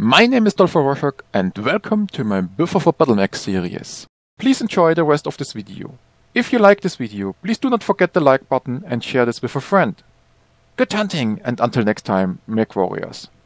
My name is Dolph and welcome to my Buffer for Battletech series. Please enjoy the rest of this video. If you like this video, please do not forget the like button and share this with a friend. Good hunting, and until next time, Mech Warriors.